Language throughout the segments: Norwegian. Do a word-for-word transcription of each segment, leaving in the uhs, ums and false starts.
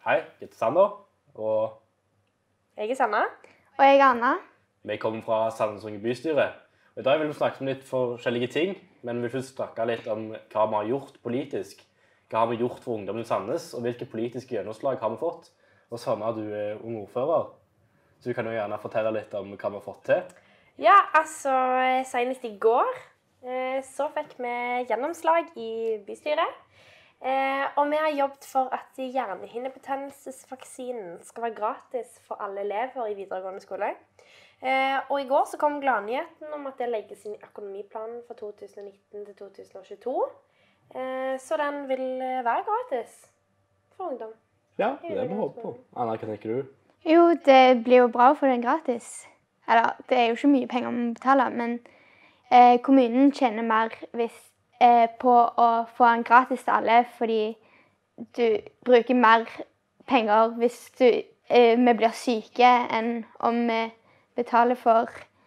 Hei, jeg heter Sander, og Jeg er Sanna. Og jeg er Anna. vi kommer fra Sandnes Unge bystyre. Og I dag vil vi snakke om litt forskjellige ting, men vi vil først snakke litt om hva vi har gjort politisk. Hva har vi gjort for ungdommen i Sandnes, og hvilke politiske gjennomslag har vi fått? Og Sanna, du er ung ordfører, så du kan jo gjerne fortelle litt om hva vi har fått til. Ja, altså, senest i går eh, så fikk vi gjennomslag i bystyret. Eh, og vi har jobbet for at hjernehinnebetennelsesvaksinen skal være gratis for alle elever i videregående skole. Eh, og i går så kom gladnyheten om at det legges inn i økonomiplanen for to tusen nitten til to tusen tjueto. Eh, så den vil være gratis for ungdom. Ja, det er vi håper på. Anna, hva tenker du? Jo, det blir jo bra å få den gratis. Eller, det er jo ikke mye penger man betaler, men eh, kommunen tjener mer hvis, eh, på å få den gratis til alle, fordi du bruker mer penger hvis du, eh, vi blir syke enn om vi betaler for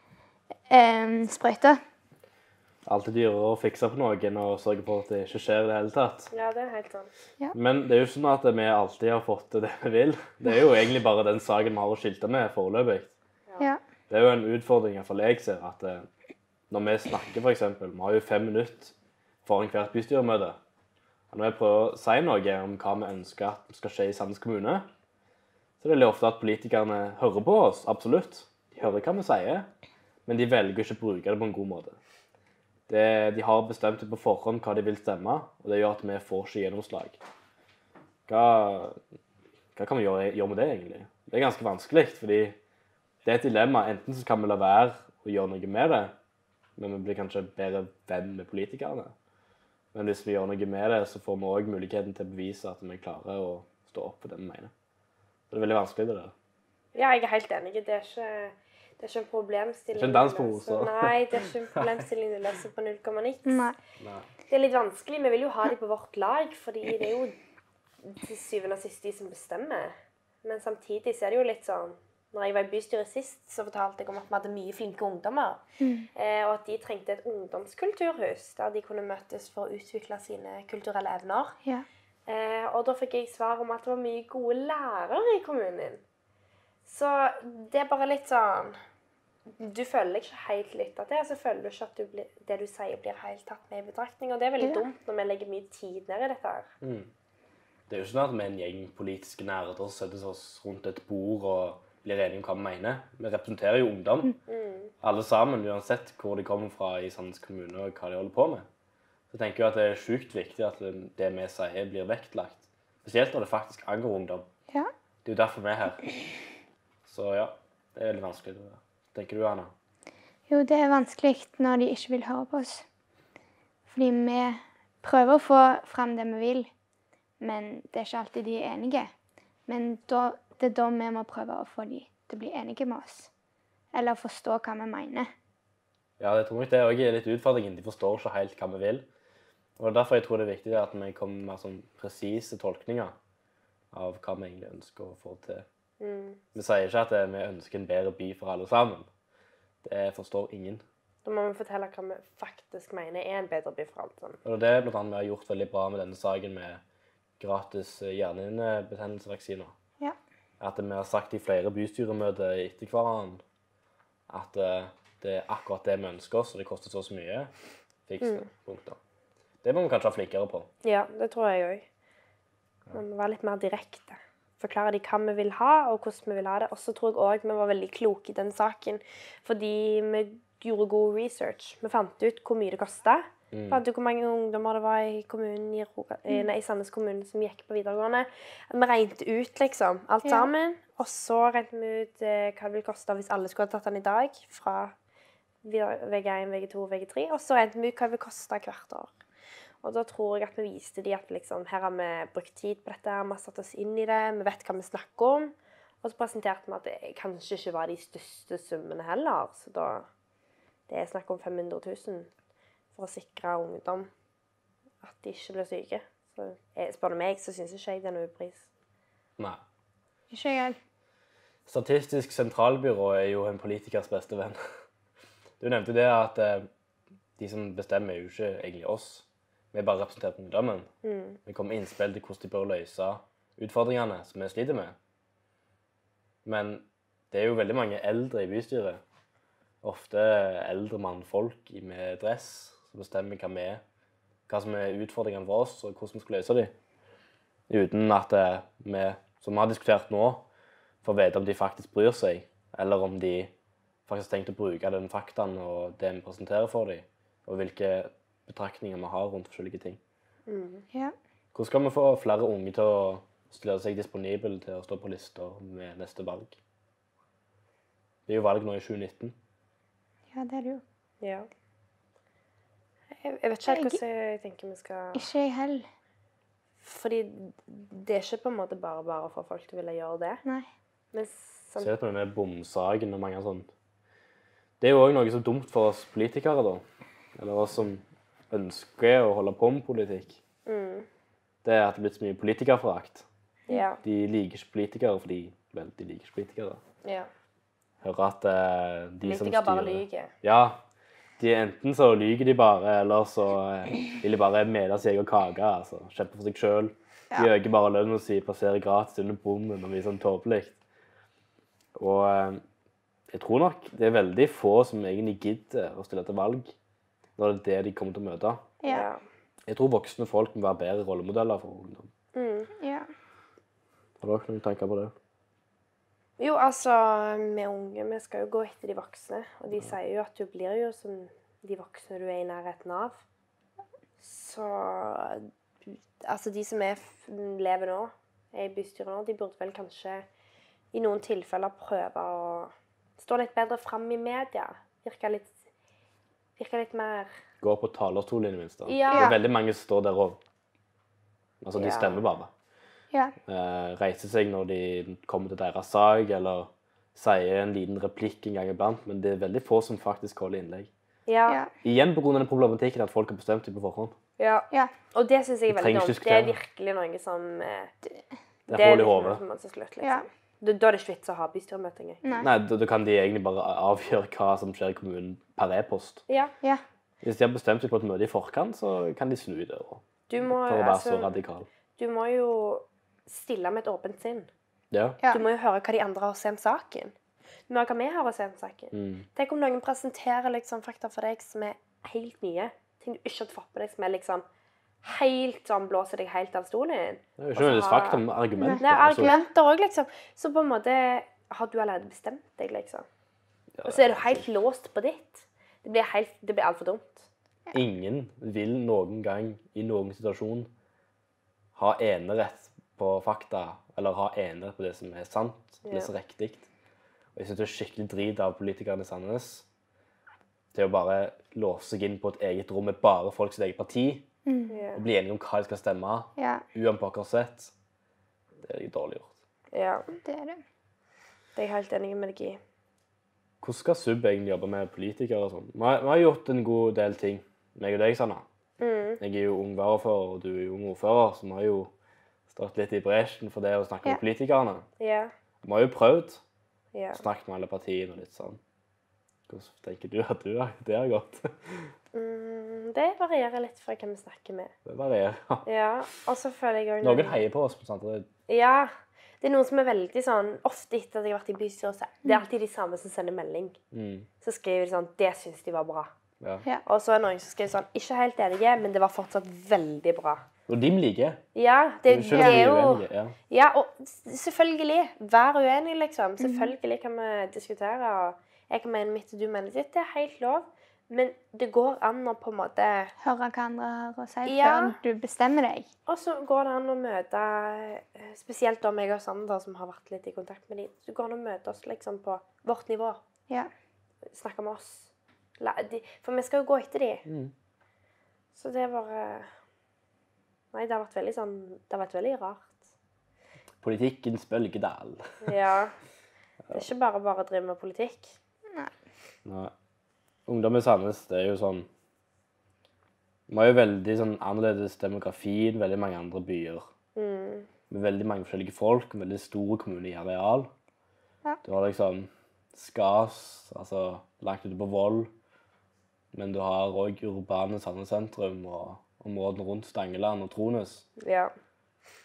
eh, sprøyter. Alltid dyrere å fikse på noe enn å sørge for at det ikke skjer i det hele tatt. Ja, det er helt sånn. Ja. Men det er jo sånn at vi alltid har fått det vi vil. Det er jo egentlig bare den saken vi har å skilte med foreløpig. Ja. Det er jo en utfordring for jeg ser, at eh, når vi snakker for eksempel, vi har jo fem minutter foran hvert bystyremøte, og når vi prøver å si noe om hva vi ønsker at skal skje i Sandnes kommune, så er det litt ofte at politikerne hører på oss, absolutt. De hører hva vi sier, men de velger ikke å bruke det på en god måte. Det, de har bestemt på forhånd hva de vil stemme, og det gjør at vi får ikke gjennomslag. Hva, hva kan vi gjøre, gjøre med det egentlig? Det er ganske vanskelig, fordi det er et dilemma. Enten så kan vi la være å gjøre noe med det, men vi blir kanskje bedre venn med politikerne. Men hvis vi gjør noe med det, så får vi også muligheten til å bevise at vi klarer å stå opp for det vi mener. Så det er veldig vanskelig det der. Ja, jeg er helt enig. Det er ikke, det er ikke en problemstilling. Det er ikke en dans på rosa. Nei, det er ikke en problemstilling du løser på null komma niks. Nei. Nei. Det er litt vanskelig. Vi vil jo ha dem på vårt lag, fordi det er jo til syvende og sist de som bestemmer. Men samtidig så er det jo litt sånn, når jeg var i bystyret sist, så fortalte jeg om at vi hadde mye flinke ungdommer. Mm. Eh, og at de trengte et ungdomskulturhus, der de kunne møtes for å utvikle sine kulturelle evner. Ja. Eh, og da fikk jeg svar om at det var mye gode lærere i kommunen. Så det er bare litt sånn, du føler ikke helt litt at det, så føler du ikke at du blir, det du sier blir helt tatt med i betraktning. Og det er veldig ja. dumt når vi legger mye tid ned i dette her. Mm. Det er jo ikke sånn at vi er en gjeng politiske nerder og setter oss rundt et bord og blir enige om hva vi mener. Vi representerer jo ungdom. Mm. Alle sammen, uansett hvor de kommer fra i Sandnes kommune og hva de holder på med. Så jeg tenker jeg at det er sykt viktig at det vi sier blir vektlagt. Spesielt når det faktisk angår ungdom. Ja. Det er jo derfor vi er her. Så ja, det er veldig vanskelig. Tenker du, Anna? Jo, det er vanskelig når de ikke vil høre på oss. Fordi vi prøver å få frem det vi vil, men det er ikke alltid de er enige. Men da det er da vi må prøve å få de til å bli enige med oss. Eller forstå hva vi mener. Ja, jeg tror nok det er også litt utfordringen. De forstår ikke helt hva vi vil. Og derfor jeg tror det er viktig at vi kommer med sånn presise tolkninger av hva vi egentlig ønsker å få til. Mm. Vi sier ikke at vi ønsker en bedre by for alle sammen. Det forstår ingen. Da må vi fortelle hva vi faktisk mener er en bedre by for alle sammen. Og det er blant annet vi har gjort veldig bra med denne saken med gratis hjernehinnebetennelsesvaksiner. Ja. At vi har sagt i flere bystyremøter etter hverandre at det er akkurat det vi ønsker oss, og det koster så så mye. Fiks det, mm. punkter. Det må vi kanskje ha flinkere på. Ja, det tror jeg også. Vi må være litt mer direkte. Forklare de hva vi vil ha, og hvordan vi vil ha det. Og så tror jeg også vi var veldig kloke i den saken, fordi vi gjorde god research. Vi fant ut hvor mye det kostet. Mm. Fant ut hvor mange ungdommer det var i, kommunen, i, Roga, nei, i Sandnes kommune som gikk på videregående. Vi regnet ut liksom, alt ja. sammen, og så regnet vi ut eh, hva det ville koste hvis alle skulle ha tatt den i dag, fra V G én, V G to, V G tre, og så regnet vi ut hva det ville koste hvert år. Og da tror jeg at vi viste de at liksom, her har vi brukt tid på dette, vi har satt oss inn i det, vi vet hva vi snakker om, og så presenterte vi at det kanskje ikke var de største summene heller, så da det er snakk om fem hundre tusen. For å sikre ungdom at de ikke blir syke. Så jeg, spør du meg, så synes ikke jeg det er noe pris. Nei. Ikke jeg. Statistisk sentralbyrå er jo en politikers beste venn. Du nevnte det at eh, de som bestemmer er jo ikke egentlig oss. Vi er bare representert på ungdommen. Mm. Vi kommer med innspill til hvordan de bør løse utfordringene som vi sliter med. Men det er jo veldig mange eldre i bystyret. Ofte eldre mannfolk med dress som bestemmer hva, vi, hva som er utfordringene for oss, og hvordan vi skal løse dem. Uten at vi, som vi har diskutert nå, får vite om de faktisk bryr seg, eller om de faktisk har tenkt å bruke den faktaen og det vi presenterer for dem, og hvilke betraktninger vi har rundt forskjellige ting. Mm. Ja. Hvordan skal vi få flere unge til å stille seg disponibel til å stå på lister med neste valg? Det er jo valg nå i tjue nitten. Ja, det er det jo. Ja. Jeg, jeg vet ikke helt hvordan jeg tenker vi skal... Ikke jeg heller. Fordi det er ikke på en måte bare bare for folk til å ville gjøre det. Nei. Men sånn... Se på denne bomsaken og mange sånn. Det er jo også noe så dumt for oss politikere da. Eller oss som ønsker å holde på med politikk. Mm. Det er at det er blitt så mye politikerforakt. Ja. De liker ikke politikere fordi, vel, de liker ikke politikere. Ja. Hører at eh, de som styrer... Politikere bare lyger. Ja, de enten så lyger de bare, eller så eh, vil de bare mele seg og kake, altså. Kjempe for seg selv. De Ja. øker bare lønnen og sier passerer gratis under bommen og viser sånn tåpelikt. Og eh, jeg tror nok det er veldig få som egentlig gidder å stille til valg når det er det de kommer til å møte. Ja. Jeg tror voksne folk må være bedre rollemodeller for ungdom. Mm. Ja. Har dere noen tanker på det? Jo, altså, vi unge, vi skal jo gå etter de voksne. Og de sier jo at du blir jo som de voksne du er i nærheten av. Så, altså de som er, lever nå, er i bystyret nå, de burde vel kanskje i noen tilfeller prøve å stå litt bedre frem i media. Virke litt, virke litt mer... Gå på talerstolen i det minste. Ja. Det er veldig mange som står der og... Altså, de Ja. stemmer bare. Ja. Eh, reiser seg når de kommer til deres sag, eller sier en liten replikk en gang iblant, men det er veldig få som faktisk holder innlegg. Ja, Ja. Igjen på grunn av den problematikken at folk har bestemt seg på forhånd. ja. Ja. Og det synes jeg er Vi veldig trenger ikke dumt. Det er diskutere. virkelig noe som... eh, Det er hull i liksom hodet. noe som må til slutt, Ja. liksom. Da, da er det ikke vits å ha bystyremøte engang. Nei. Nei, da, da kan de egentlig bare avgjøre hva som skjer i kommunen per e-post. Ja, Ja. Hvis de har bestemt seg på et møte i forkant, så kan de snu det og- du må, for å være så altså, radikal. du må jo stille med et åpent sinn. Ja. Ja. Du må jo høre hva de andre har å si om saken. Du må høre hva vi har å si om saken. Mm. Tenk om noen presenterer liksom fakta for deg som er helt nye. Ting du ikke har fått på deg, som er liksom helt sånn, blåser deg helt av stolen. Det er jo ikke nødvendigvis fakta, men argumenter. Nei, altså. argumenter også, liksom. Så på en måte har du allerede bestemt deg, liksom. Ja, Og så er du helt låst på ditt. Det blir, helt, det blir alt for dumt. Ingen vil noen gang i noen situasjon ha enerett på fakta, eller ha enerett på det som er sant, det som er riktig. Og jeg synes det er skikkelig drit av politikerne i Sandnes til å bare låse seg inn på et eget rom med bare folk sitt eget parti, Ja. og bli enige om hva de skal stemme, Ja. uansett. Det er dårlig gjort. Ja, Det er det. det er jeg helt enig med deg i. Hvordan skal Sub egentlig jobbe med politikere og sånn? Vi har, vi har gjort en god del ting, meg og deg, Sanna. Mm. Jeg er jo ung varafører, og du er jo ung ordfører, så vi har jo stått litt i bresjen for det å snakke Ja. med politikerne. Ja, Vi har jo prøvd ja. å snakke med alle partiene og litt sånn. Hvordan tenker du at du har, det har gått? Mm, det varierer litt fra hvem vi snakker med. Det varierer. Ja, og så føler jeg også Noen heier på oss på sant? Det- Ja, det er noen som er veldig sånn, ofte etter at jeg har vært i bystyret, så det er alltid de samme som sender melding. Mm, Så skriver de sånn, det synes de var bra. ja. Ja. Og så er det noen som skriver sånn, ikke helt enige, men det var fortsatt veldig bra. Og de liker. Ja, det, Selv det om de er er jo... uenige. Ja. Ja, og s- selvfølgelig, vær uenig, liksom. Selvfølgelig kan vi diskutere, og jeg kan mene mitt, og du mener ditt. Det er helt lov. Men det går an å på en måte... Høre hva andre har å si Ja. før du bestemmer deg. Og så går det an å møte, eh, spesielt da meg og Sander som har vært litt i kontakt med dem, så går det an å møte oss liksom på vårt nivå. Ja. Snakke med oss. La, de, for vi skal jo gå etter dem. Mm. Så det var... eh, Nei, det har vært veldig sånn... Det har vært veldig rart. Politikkens bølgedal. Ja. Det er ikke bare bare å drive med politikk. Nei. Ungdom i Sandnes, det er jo sånn... Vi har jo veldig sånn annerledes demografi enn veldig mange andre byer. Mm. Med veldig mange forskjellige folk, en veldig stor kommune i areal. Ja. Du har liksom Skas, altså langt ute på Voll, men du har også urbane Sandnes sentrum og områdene rundt Stangeland og Trones. Ja.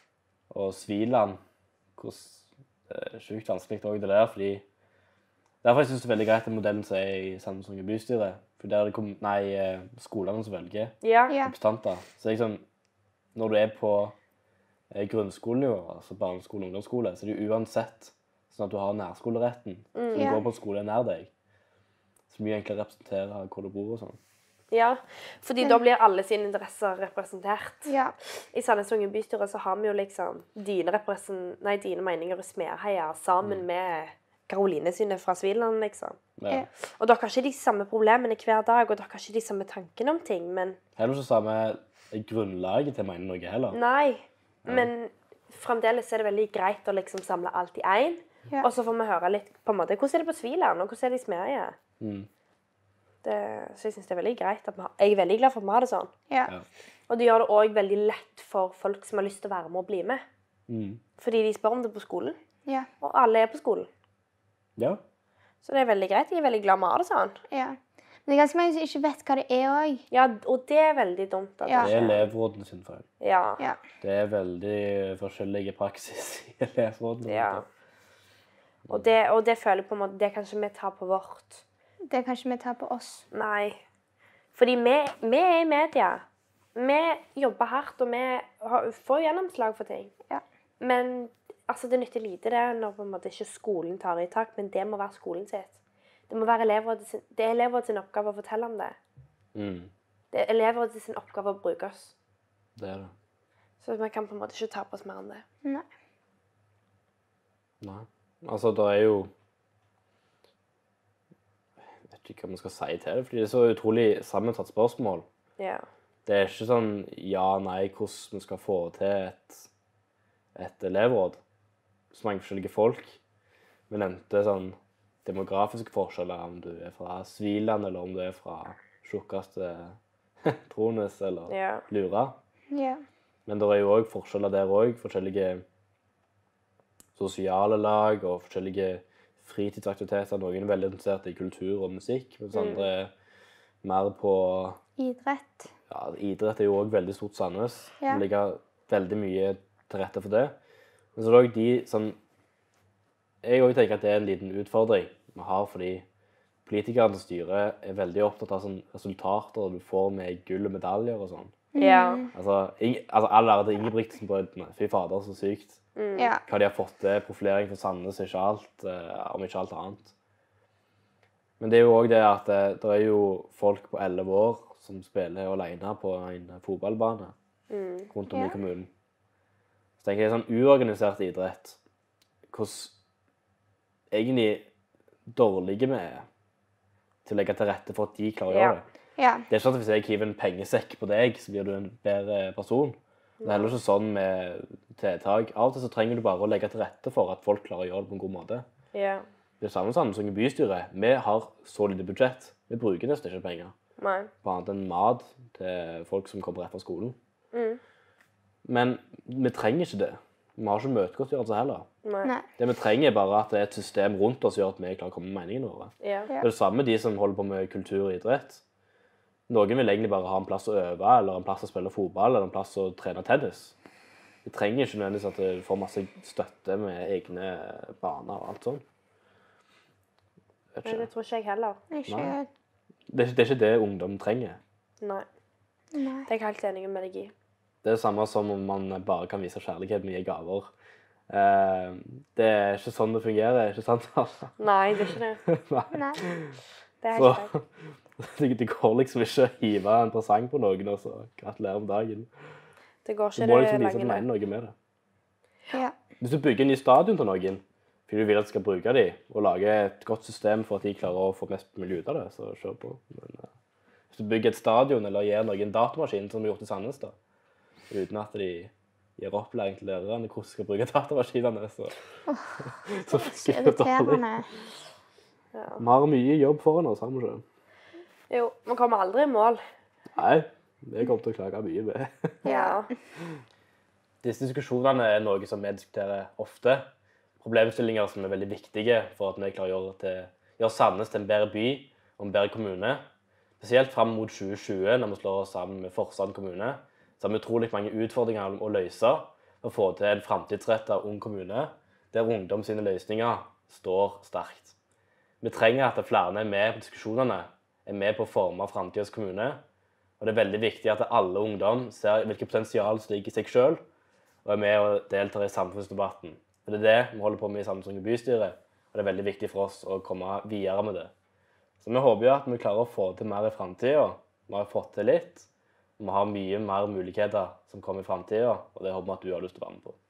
og Sviland. Hvordan, det er sjukt vanskelig også det der, fordi derfor synes jeg det er veldig greit den modellen som er i Sandnes bystyre, for der er det kom, nei, skolene som velger Ja. Ja. representanter. Så liksom, når du er på eh, grunnskolenivå, altså barneskole og ungdomsskole, så er det jo uansett sånn at du har nærskoleretten. Så du Ja. går på en skole nær deg. Så mye enklere representerer hvor du bor og sånn. Ja, fordi da blir alle sine interesser representert. Ja. I Sandnes Unge bystyre så har vi jo liksom dine, represen- nei, dine meninger i Smerheia sammen med Karoline sine fra Sviland, liksom. Ja. Ja. Og dere har ikke de samme problemene hver dag, og dere har ikke de samme tankene om ting, men Heller ikke samme grunnlaget til å mene noe heller. nei. Men fremdeles er det veldig greit å liksom samle alt i én. Ja. Og så får vi høre litt på en måte, hvordan er det på Sviland, og hvordan er det i Smerheia? Mm. Det- Så jeg synes det er veldig greit at vi har, jeg er veldig glad for at vi har det sånn. Ja. Ja. Og det gjør det også veldig lett for folk som har lyst til å være med og bli med. Mm. Fordi de spør om det på skolen, Ja. og alle er på skolen. Ja. Så det er veldig greit. Jeg er veldig glad vi har det sånn. Ja. Men det er ganske mange som ikke vet hva det er òg. Ja, og det er veldig dumt. At Ja. Det er elevrådene sin feil. Ja. Ja. Det er veldig forskjellige praksis i elevrådene. Ja. Og det, og det føler jeg på en måte, det kan ikke vi ta på vårt. Det kan ikke vi ta på oss. Nei. Fordi vi, vi er i media. Vi jobber hardt, og vi har, får gjennomslag for ting. Ja. Men altså, det nytter lite det når på en måte ikke skolen tar i tak, men det må være skolen sitt. Det må være elevrådet sin, det er elevrådet sin oppgave å fortelle om det. Mm. Det er elevrådet sin oppgave å bruke oss. Det er det. Så vi kan på en måte ikke ta på oss mer enn det. Nei. Nei. Altså, det er jo Jeg vet ikke hva man skal si til det, fordi det er så utrolig sammensatt spørsmål. Ja. Det er ikke sånn ja, nei, hvordan vi skal få til et, et elevråd. Så mange forskjellige folk. Vi nevnte sånn demografiske forskjeller, om du er fra Sviland, eller om du er fra tjukkeste Trones, eller Ja. Lura. Ja. Men det er jo også forskjeller der også, forskjellige sosiale lag og forskjellige fritidsaktiviteter. Noen er veldig interessert i kultur og musikk, mens andre er mer på Idrett. ja, idrett er jo også veldig stort Sandnes. Ja. Det ligger veldig mye til rette for det. Men så er det også de som Jeg også tenker at det er en liten utfordring vi har, fordi politikerne til styret er veldig opptatt av sånn resultater du får med gull og medaljer og sånn. Ja. Altså, Ing- altså all ære til Ingebrigtsen-brødrene. Fy fader, så sykt. Ja. Hva de har fått til. Profilering for Sandnes, ikke alt, eh, om ikke alt annet. Men det er jo også det at det, det er jo folk på elleve år som spiller alene på en fotballbane rundt om Ja. i kommunen. Så tenker jeg sånn uorganisert idrett, hvordan egentlig dårlige vi er til å legge til rette for at de klarer å Ja. gjøre det. Ja. Det er ikke sånn at hvis jeg hiver en pengesekk på deg, så blir du en bedre person. Det er heller ikke sånn med tiltak. Av og til så trenger du bare å legge til rette for at folk klarer å gjøre det på en god måte. Ja. Det er samme som i bystyret. Vi har så lite budsjett. Vi bruker nesten ikke penger Nei. på annet enn mat til folk som kommer rett fra skolen. Mm. Men vi trenger ikke det. Vi har ikke møtegodtgjørelse heller. Nei. Nei. Det vi trenger er bare at det er et system rundt oss som gjør at vi klarer å komme med meningene våre. Ja. Ja. Det er det samme med de som holder på med kultur og idrett. Noen vil egentlig bare ha en plass å øve, eller en plass å spille fotball, eller en plass å trene tennis. Vi trenger ikke nødvendigvis at du får masse støtte med egne baner og alt sånt. Vet Nei, ikke. det tror ikke jeg heller. Ikke Nei. Det, er, det er ikke det ungdom trenger. Nei. Nei. Det er jeg helt enig med deg i. Det er det samme som om man bare kan vise kjærlighet med å gi gaver. Eh, det er ikke sånn det fungerer, ikke sant? Nei, det er ikke det. Nei. Nei. Det er Så helt greit. det, det går liksom ikke å hive en presang på noen og så gratulere med dagen. Det går Du ikke må det liksom vise at du lange mener løp. noe med det. Ja. Hvis du bygger en ny stadion til noen, fordi du vil at de skal bruke dem, og lage et godt system for at de klarer å få mest mulig ut av det, så kjør på. Men, uh, hvis du bygger et stadion eller gir noen en datamaskin, som vi har gjort i Sandnes, da, uten at de gir opplæring til lærerne hvordan de skal bruke datamaskinene, så, så funker det dårlig. Irriterende. Ja. Vi har mye jobb foran oss, har vi ikke? Jo, man kommer aldri i mål. Nei, det kommer til å klage mye med. Ja. Disse diskusjonene er noe som vi diskuterer ofte. Problemstillinger som er veldig viktige for at vi klarer å gjøre, til, gjøre Sandnes til en bedre by og en bedre kommune. Spesielt frem mot tjue tjue, når vi slår oss sammen med Forsand kommune, så har vi utrolig mange utfordringer å løse. å få til en fremtidsrettet ung kommune, der ungdom sine løsninger står sterkt. Vi trenger at flere er med på diskusjonene, er med på å forme fremtidens kommune, og det er veldig viktig at alle ungdom ser hvilket potensial som ligger i seg selv, og er med og deltar i samfunnsdebatten. For det er det vi holder på med i Sandnes bystyre, og det er veldig viktig for oss å komme videre med det. Så vi håper jo at vi klarer å få til mer i fremtiden. Vi har fått til litt, og vi har mye mer muligheter som kommer i fremtiden, og det håper vi at du har lyst til å være med på.